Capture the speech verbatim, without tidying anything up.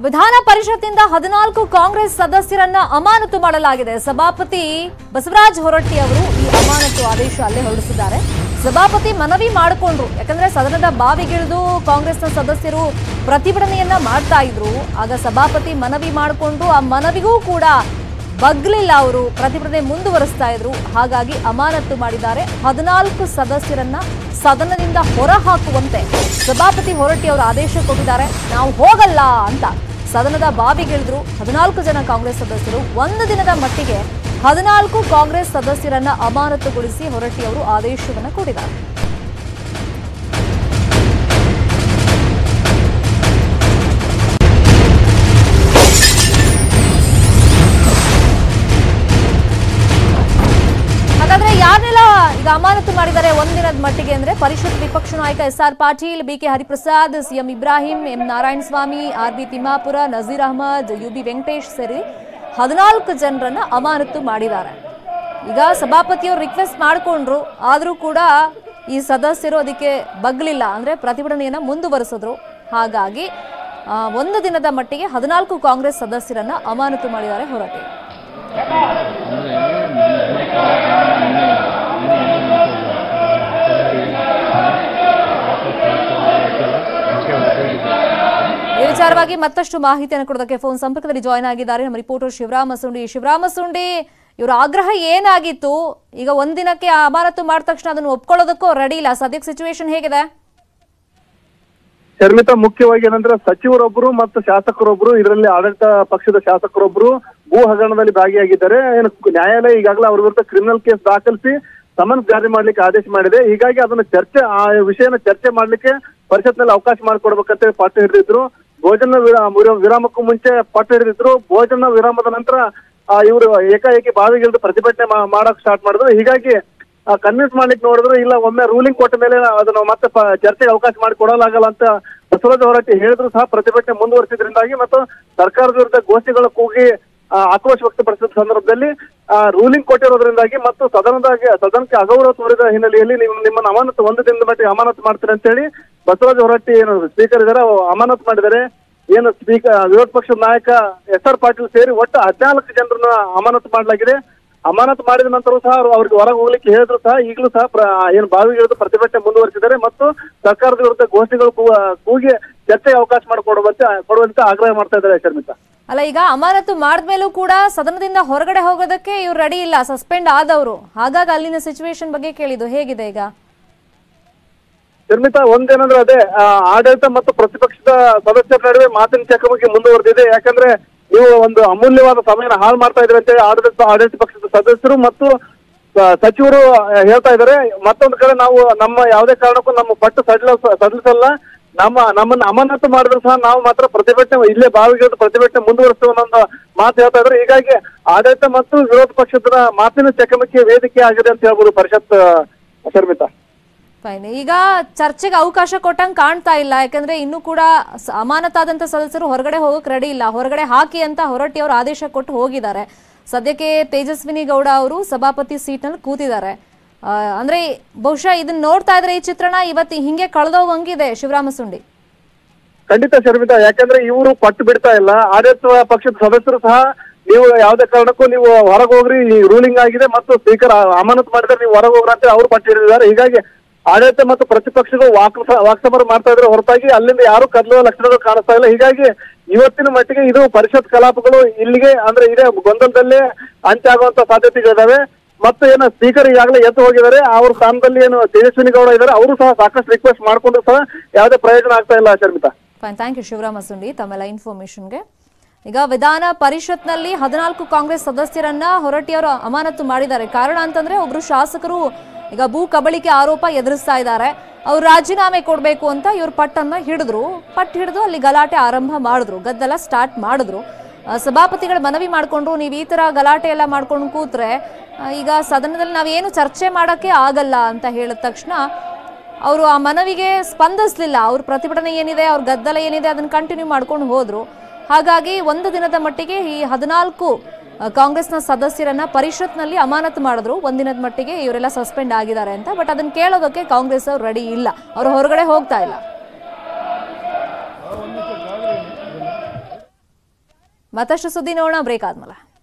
ವಿಧಾನ ಪರಿಷತ್ತಿನಿಂದ ಹದಿನಾಲ್ಕು ಕಾಂಗ್ರೆಸ್ ಸದಸ್ಯರನ್ನ ಅಮಾನತು ಮಾಡಲಾಗಿದೆ. ಸಭಾಪತಿ ಬಸವರಾಜ ಹೊರಟ್ಟಿ ಅವರು ಈ ಅಮಾನತು ಆದೇಶ ಅಲ್ಲೇ ಹೊರಡಿಸಿದ್ದಾರೆ. ಸಭಾಪತಿ ಮನವಿ ಮಾಡಿಕೊಂಡ್ರು, ಯಾಕಂದ್ರೆ ಸದನದ ಬಾವಿಗಿಳಿದು ಕಾಂಗ್ರೆಸ್ನ ಸದಸ್ಯರು ಪ್ರತಿಭಟನೆಯನ್ನ ಮಾಡ್ತಾ ಇದ್ರು. ಆಗ ಸಭಾಪತಿ ಮನವಿ ಮಾಡಿಕೊಂಡು ಆ ಮನವಿಗೂ ಕೂಡ ಬಗ್ಲಿಲ್ಲ, ಅವರು ಪ್ರತಿಭಟನೆ ಮುಂದುವರಿಸ್ತಾ ಇದ್ರು. ಹಾಗಾಗಿ ಅಮಾನತು ಮಾಡಿದ್ದಾರೆ. ಹದಿನಾಲ್ಕು ಸದಸ್ಯರನ್ನ ಸದನದಿಂದ ಹೊರ ಹಾಕುವಂತೆ ಸಭಾಪತಿ ಹೊರಟ್ಟಿ ಅವರು ಆದೇಶ ಕೊಟ್ಟಿದ್ದಾರೆ. ನಾವು ಹೋಗಲ್ಲ ಅಂತ ಸದನದ ಬಾವಿಗಿಳಿದ್ರು ಹದಿನಾಲ್ಕು ಜನ ಕಾಂಗ್ರೆಸ್ ಸದಸ್ಯರು. ಒಂದು ದಿನದ ಮಟ್ಟಿಗೆ ಹದಿನಾಲ್ಕು ಕಾಂಗ್ರೆಸ್ ಸದಸ್ಯರನ್ನ ಅಮಾನತುಗೊಳಿಸಿ ಹೊರಟ್ಟಿ ಅವರು ಆದೇಶವನ್ನು ಕೊಟ್ಟಿದ್ದಾರೆ. ಹಾಗಾದ್ರೆ ಯಾರನ್ನೆಲ್ಲ ಈಗ ಅಮಾನತು ಮಾಡಿದ್ದಾರೆ ಒಂದಿನದ ಮಟ್ಟಿಗೆ ಅಂದ್ರೆ ಪರಿಷತ್ ವಿಪಕ್ಷ ನಾಯಕ S R Patil, B K Hariprasad, CM Ibrahim, M Narayana Swamy, R B Timmapura, Nazir Ahmed, U B Venkatesh ಸೇರಿ ಹದಿನಾಲ್ಕು ಜನರನ್ನ ಅಮಾನತು ಮಾಡಿದ್ದಾರೆ. ಈಗ ಸಭಾಪತಿಯವರು ರಿಕ್ವೆಸ್ಟ್ ಮಾಡಿಕೊಂಡ್ರು, ಆದ್ರೂ ಕೂಡ ಈ ಸದಸ್ಯರು ಅದಕ್ಕೆ ಬಗ್ಲಿಲ್ಲ, ಅಂದ್ರೆ ಪ್ರತಿಭಟನೆಯನ್ನ ಮುಂದುವರಿಸಿದ್ರು. ಹಾಗಾಗಿ ಒಂದು ದಿನದ ಮಟ್ಟಿಗೆ ಹದಿನಾಲ್ಕು ಕಾಂಗ್ರೆಸ್ ಸದಸ್ಯರನ್ನ ಅಮಾನತು ಮಾಡಿದ್ದಾರೆ ಹೊರಟ್ಟಿ. ಈ ವಿಚಾರವಾಗಿ ಮತ್ತಷ್ಟು ಮಾಹಿತಿಯನ್ನು ಕೊಡೋದಕ್ಕೆ ಫೋನ್ ಸಂಪರ್ಕದಲ್ಲಿ ಜಾಯ್ನ್ ಆಗಿದ್ದಾರೆ ನಮ್ಮ ರಿಪೋರ್ಟರ್ ಶಿವರಾಮ ಸುಂಡಿ. ಶಿವರಾಮ ಸುಂಡಿ, ಇವರ ಆಗ್ರಹ ಏನಾಗಿತ್ತು? ಈಗ ಒಂದಿನಕ್ಕೆ ಅಮಾನತು ಮಾಡಿದ ತಕ್ಷಣ ಅದನ್ನು ಒಪ್ಕೊಳ್ಳೋದಕ್ಕೂ ರೆಡಿ ಇಲ್ಲ. ಸದ್ಯಕ್ಕೆ ಸಿಚುವೇಶನ್ ಹೇಗಿದೆ? ಶರ್ಮಿತಾ, ಮುಖ್ಯವಾಗಿ ಏನಂದ್ರೆ ಸಚಿವರೊಬ್ಬರು ಮತ್ತು ಶಾಸಕರೊಬ್ಬರು, ಇದರಲ್ಲಿ ಆಡಳಿತ ಪಕ್ಷದ ಶಾಸಕರೊಬ್ಬರು ಭೂ ಹಗರಣದಲ್ಲಿ ಭಾಗಿಯಾಗಿದ್ದಾರೆ. ಏನು ನ್ಯಾಯಾಲಯ ಈಗಾಗಲೇ ಅವ್ರ ವಿರುದ್ಧ ಕ್ರಿಮಿನಲ್ ಕೇಸ್ ದಾಖಲಿಸಿ ಸಮನ್ಸ್ ಜಾರಿ ಮಾಡ್ಲಿಕ್ಕೆ ಆದೇಶ ಮಾಡಿದೆ. ಹೀಗಾಗಿ ಅದನ್ನ ಚರ್ಚೆ ಆ ವಿಷಯನ ಚರ್ಚೆ ಮಾಡ್ಲಿಕ್ಕೆ ಪರಿಷತ್ನಲ್ಲಿ ಅವಕಾಶ ಮಾಡಿಕೊಡ್ಬೇಕಂತ ಪಟ್ಟು ಹಿಡಿದಿದ್ರು. ಭೋಜನ ವಿರಾಮಕ್ಕೂ ಮುಂಚೆ ಪಟ್ಟು ಹಿಡಿದಿದ್ರು. ಭೋಜನ ವಿರಾಮದ ನಂತರ ಇವರು ಏಕಾಏಕಿ ಬಾವಿಗಿಳಿದು ಪ್ರತಿಭಟನೆ ಮಾಡಕ್ ಸ್ಟಾರ್ಟ್ ಮಾಡಿದ್ರು. ಹೀಗಾಗಿ ಕನ್ವಿನ್ಸ್ ಮಾಡ್ಲಿಕ್ಕೆ ನೋಡಿದ್ರು, ಇಲ್ಲ ಒಮ್ಮೆ ರೂಲಿಂಗ್ ಕೊಟ್ಟ ಮೇಲೆ ಅದನ್ನ ಮತ್ತೆ ಚರ್ಚೆಗೆ ಅವಕಾಶ ಮಾಡಿ ಕೊಡಲಾಗಲ್ಲ ಅಂತ ಬಸವರಾಜ ಹೊರಟ್ಟಿ ಹೇಳಿದ್ರು ಸಹ ಪ್ರತಿಭಟನೆ ಮುಂದುವರಿಸಿದ್ರಿಂದಾಗಿ ಮತ್ತು ಸರ್ಕಾರದ ವಿರುದ್ಧ ಗೋಷ್ಠಿಗಳ ಕೂಗಿ ಆಕ್ರೋಶ ವ್ಯಕ್ತಪಡಿಸಿದ ಸಂದರ್ಭದಲ್ಲಿ ರೂಲಿಂಗ್ ಕೊಟ್ಟಿರೋದ್ರಿಂದಾಗಿ ಮತ್ತು ಸದನದಾಗಿ ಸದನಕ್ಕೆ ಅಗೌರವ ತೋರಿದ ಹಿನ್ನೆಲೆಯಲ್ಲಿ ನೀವು ನಿಮ್ಮನ್ನು ಅಮಾನತು ಒಂದು ದಿನದ ಮಟ್ಟಿಗೆ ಅಮಾನತು ಮಾಡ್ತೀರಿ ಅಂತ ಹೇಳಿ ಬಸವರಾಜ ಹೊರಟ್ಟಿ ಏನು ಸ್ಪೀಕರ್ ಇದ್ದಾರೆ ಅಮಾನತು ಮಾಡಿದ್ದಾರೆ. ಏನು ಸ್ಪೀಕರ್ ವಿರೋಧ ಪಕ್ಷದ ನಾಯಕ ಎಸ್ ಆರ್ ಪಾಟೀಲ್ ಸೇರಿ ಒಟ್ಟು ಹದಿನಾಲ್ಕು ಜನರನ್ನ ಅಮಾನತು ಮಾಡಲಾಗಿದೆ. ಅಮಾನತು ಮಾಡಿದ ನಂತರ ಸಹ ಅವ್ರಿಗೆ ಹೊರಗೆ ಹೋಗ್ಲಿಕ್ಕೆ ಹೇಳಿದ್ರು ಸಹ ಈಗಲೂ ಸಹ ಏನು ಬಾವಿಗಿಳಿದು ಪ್ರತಿಭಟನೆ ಮುಂದುವರಿಸಿದ್ದಾರೆ ಮತ್ತು ಸರ್ಕಾರದ ವಿರುದ್ಧ ಘೋಷಣೆಗಳು ಕೂಗಿ ಚರ್ಚೆಗೆ ಅವಕಾಶ ಮಾಡಿಕೊಡುವಂತೆ ಕೊಡುವಂತೆ ಆಗ್ರಹ ಮಾಡ್ತಾ ಇದ್ದಾರೆ. ಶರ್ಮಿತಾ, ಅಲ್ಲ, ಈಗ ಅಮಾನತು ಮಾಡಿದ್ಮೇಲೂ ಕೂಡ ಸದನದಿಂದ ಹೊರಗಡೆ ಹೋಗೋದಕ್ಕೆ ಇವ್ರು ರೆಡಿ ಇಲ್ಲ, ಸಸ್ಪೆಂಡ್ ಆದವರು. ಹಾಗಾಗಿ ಅಲ್ಲಿನ ಸಿಚುವೇಶನ್ ಬಗ್ಗೆ ಕೇಳಿದ್ದು ಹೇಗಿದೆ ಈಗ? ಶರ್ಮಿತಾ, ಒಂದೇನಂದ್ರೆ ಅದೇ ಆಡಳಿತ ಮತ್ತು ಪ್ರತಿಪಕ್ಷದ ಸದಸ್ಯರ ನಡುವೆ ಮಾತಿನ ಚಕಮಕಿ ಮುಂದುವರೆದಿದೆ. ಯಾಕಂದ್ರೆ ನೀವು ಒಂದು ಅಮೂಲ್ಯವಾದ ಸಮಯನ ಹಾಳು ಮಾಡ್ತಾ ಇದ್ರೆ ಅಂತ ಆಡಳಿತ ಆಡಳಿತ ಪಕ್ಷದ ಸದಸ್ಯರು ಮತ್ತು ಸಚಿವರು ಹೇಳ್ತಾ ಇದ್ದಾರೆ. ಮತ್ತೊಂದು ಕಡೆ ನಾವು ನಮ್ಮ ಯಾವುದೇ ಕಾರಣಕ್ಕೂ ನಮ್ಮ ಪಟ್ಟು ಸಡಿಲ ಸಡಿಲಿಸಲ್ಲ, ನಮ್ಮ ನಮ್ಮನ್ನ ಅಮಾನತು ಮಾಡಿದ್ರು ಸಹ ನಾವು ಮಾತ್ರ ಪ್ರತಿಭಟನೆ ಇಲ್ಲೇ ಬಾವಿಗಿಳಿದು ಪ್ರತಿಭಟನೆ ಮುಂದುವರಿಸುವ ಒಂದು ಮಾತು ಹೇಳ್ತಾ ಇದ್ದಾರೆ. ಹೀಗಾಗಿ ಆಡಳಿತ ಮತ್ತು ವಿರೋಧ ಪಕ್ಷದ ಮಾತಿನ ಚಕಮಕಿ ವೇದಿಕೆ ಆಗಿದೆ ಅಂತ ಹೇಳ್ಬೋದು ಪರಿಷತ್. ಶರ್ಮಿತಾ, ಫೈನ್. ಈಗ ಚರ್ಚೆಗೆ ಅವಕಾಶ ಕೊಟ್ಟಂಗೆ ಕಾಣ್ತಾ ಇಲ್ಲ, ಯಾಕಂದ್ರೆ ಇನ್ನೂ ಕೂಡ ಅಮಾನತಾದಂತ ಸದಸ್ಯರು ಹೊರಗಡೆ ಹೋಗಕ್ ರೆಡಿ ಇಲ್ಲ. ಹೊರಗಡೆ ಹಾಕಿ ಅಂತ ಹೊರಟ್ಟಿ ಅವರು ಆದೇಶ ಕೊಟ್ಟು ಹೋಗಿದ್ದಾರೆ. ಸದ್ಯಕ್ಕೆ ತೇಜಸ್ವಿನಿ ಗೌಡ ಅವರು ಸಭಾಪತಿ ಸೀಟ್ ನಲ್ಲಿ ಕೂತಿದ್ದಾರೆ. ಅಂದ್ರೆ ಬಹುಶಃ ಇದನ್ನ ನೋಡ್ತಾ ಇದ್ರೆ ಈ ಚಿತ್ರಣ ಇವತ್ತು ಹಿಂಗೆ ಕಳೆದೋಗಂಗಿದೆ. ಶಿವರಾಮ ಸುಂಡಿ, ಖಂಡಿತ ಶರ್ಮಿತಾ, ಯಾಕಂದ್ರೆ ಇವರು ಪಟ್ಟು ಬಿಡ್ತಾ ಇಲ್ಲ. ಆಡಳಿತ ಪಕ್ಷದ ಸದಸ್ಯರು ಸಹ ನೀವು ಯಾವುದೇ ಕಾರಣಕ್ಕೂ ನೀವು ಹೊರಗೆ ಹೋಗ್ರಿ, ರೂಲಿಂಗ್ ಆಗಿದೆ ಮತ್ತು ಸ್ಪೀಕರ್ ಅಮಾನತು ಮಾಡಿದ್ರೆ ನೀವು ಹೊರಗೆ ಹೋಗ್ರ ಅಂತ ಅವರು ಪಟ್ಟು ಹಿಡಿದಿದ್ದಾರೆ. ಹೀಗಾಗಿ ಆಡಳಿತ ಮತ್ತು ಪ್ರತಿಪಕ್ಷಗಳು ವಾಕ್ ವಾಕ್ಸಮರ ಮಾಡ್ತಾ ಇದ್ರೆ ಹೊರತಾಗಿ ಅಲ್ಲಿಂದ ಯಾರು ಕದಲುವ ಲಕ್ಷಣಗಳು ಕಾಣಿಸ್ತಾ ಇಲ್ಲ. ಹೀಗಾಗಿ ಇವತ್ತಿನ ಮಟ್ಟಿಗೆ ಇದು ಪರಿಷತ್ ಕಲಾಪಗಳು ಇಲ್ಲಿಗೆ ಅಂದ್ರೆ ಇದೇ ಗೊಂದಲದಲ್ಲೇ ಅಂತ್ಯ ಆಗುವಂತ ಸಾಧ್ಯತೆಗಳಿದಾವೆ. ಮತ್ತು ಏನು ಸ್ಪೀಕರ್ ಈಗಾಗಲೇ ಎದ್ದು ಹೋಗಿದ್ದಾರೆ, ಅವ್ರ ಸ್ಥಾನದಲ್ಲಿ ಏನು ತೇಜಸ್ವಿನಿ ಗೌಡ ಇದ್ದಾರೆ, ಅವರು ಸಹ ಸಾಕಷ್ಟು ರಿಕ್ವೆಸ್ಟ್ ಮಾಡ್ಕೊಂಡು ಸಹ ಯಾವುದೇ ಪ್ರಯೋಜನ ಆಗ್ತಾ ಇಲ್ಲ. Sharmita, fine, thank you Shivarama Sundi ತಮ್ಮೆಲ್ಲ ಇನ್ಫಾರ್ಮೇಶನ್ಗೆ. ಈಗ ವಿಧಾನ ಪರಿಷತ್ನಲ್ಲಿ ಹದಿನಾಲ್ಕು ಕಾಂಗ್ರೆಸ್ ಸದಸ್ಯರನ್ನ ಹೊರಟ್ಟಿಯವರು ಅಮಾನತು ಮಾಡಿದ್ದಾರೆ. ಕಾರಣ ಅಂತಂದ್ರೆ ಒಬ್ರು ಶಾಸಕರು ಈಗ ಭೂ ಕಬಳಿಕೆ ಆರೋಪ ಎದುರಿಸ್ತಾ ಇದ್ದಾರೆ. ಅವ್ರು ರಾಜೀನಾಮೆ ಕೊಡಬೇಕು ಅಂತ ಇವ್ರ ಪಟ್ಟನ್ನ ಹಿಡಿದ್ರು. ಪಟ್ಟು ಹಿಡಿದು ಅಲ್ಲಿ ಗಲಾಟೆ ಆರಂಭ ಮಾಡಿದ್ರು, ಗದ್ದಲ ಸ್ಟಾರ್ಟ್ ಮಾಡಿದ್ರು. ಸಭಾಪತಿಗಳು ಮನವಿ ಮಾಡಿಕೊಂಡ್ರು, ನೀವು ಈ ತರ ಗಲಾಟೆ ಎಲ್ಲ ಮಾಡ್ಕೊಂಡು ಕೂತ್ರೆ ಈಗ ಸದನದಲ್ಲಿ ನಾವೇನು ಚರ್ಚೆ ಮಾಡೋಕ್ಕೆ ಆಗಲ್ಲ ಅಂತ ಹೇಳಿದ ತಕ್ಷಣ ಅವರು ಆ ಮನವಿಗೆ ಸ್ಪಂದಿಸಲಿಲ್ಲ. ಅವ್ರ ಪ್ರತಿಭಟನೆ ಏನಿದೆ, ಅವ್ರ ಗದ್ದಲ ಏನಿದೆ ಅದನ್ನು ಕಂಟಿನ್ಯೂ ಮಾಡ್ಕೊಂಡು ಹೋದ್ರು. ಹಾಗಾಗಿ ಒಂದು ದಿನದ ಮಟ್ಟಿಗೆ ಈ ಹದಿನಾಲ್ಕು ಕಾಂಗ್ರೆಸ್ನ ಸದಸ್ಯರನ್ನ ಪರಿಷತ್ನಲ್ಲಿ ಅಮಾನತು ಮಾಡಿದ್ರು. ಒಂದಿನದ ಮಟ್ಟಿಗೆ ಇವರೆಲ್ಲ ಸಸ್ಪೆಂಡ್ ಆಗಿದ್ದಾರೆ ಅಂತ. ಬಟ್ ಅದನ್ನ ಕೇಳೋದಕ್ಕೆ ಕಾಂಗ್ರೆಸ್ ಅವರು ರೆಡಿ ಇಲ್ಲ, ಅವರು ಹೊರಗಡೆ ಹೋಗ್ತಾ ಇಲ್ಲ. ಮತ್ತಷ್ಟು ಸುದ್ದಿ ನೋಡೋಣ ಬ್ರೇಕ್ ಆದ್ಮೇಲೆ.